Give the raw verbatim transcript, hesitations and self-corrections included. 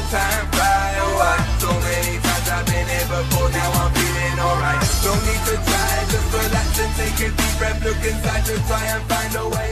time fly away. So many times I've been here before, now I'm feeling alright. No need to try, just relax and take a deep breath. Look inside to try and find a way